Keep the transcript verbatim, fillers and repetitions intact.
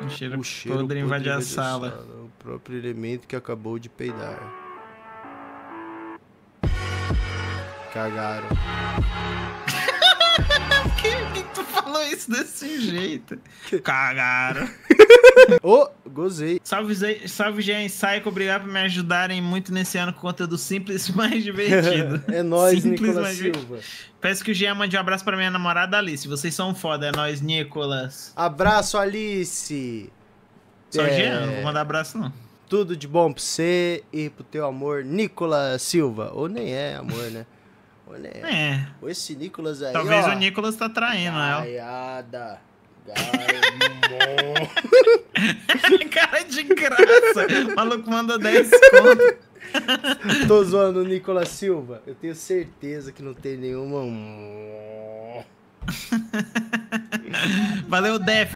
Um cheiro, O cheiro podre invade a sala. sala. O próprio elemento que acabou de peidar. Cagaram. Por que, que tu falou isso desse jeito? Cagaram. Ô, oh, gozei. Salve, Zé, salve, Jean e Psycho. Obrigado por me ajudarem muito nesse ano com conteúdo simples e mais divertido. É nóis, Simples, Nicolas mais Silva. divertido. Peço que o Jean mande um abraço pra minha namorada Alice. Vocês são foda, é nóis, Nicolas. Abraço, Alice. Só É... Jean, não vou mandar abraço, não. Tudo de bom pra você e pro teu amor, Nicolas Silva. Ou nem é amor, né? Ou nem é. É. Ou esse Nicolas aí, Talvez ó. o Nicolas tá traindo ela. Gaiada. Cara de graça. O maluco manda dez conto. Tô zoando o Nicolas Silva. Eu tenho certeza que não tem nenhuma. Valeu, Def.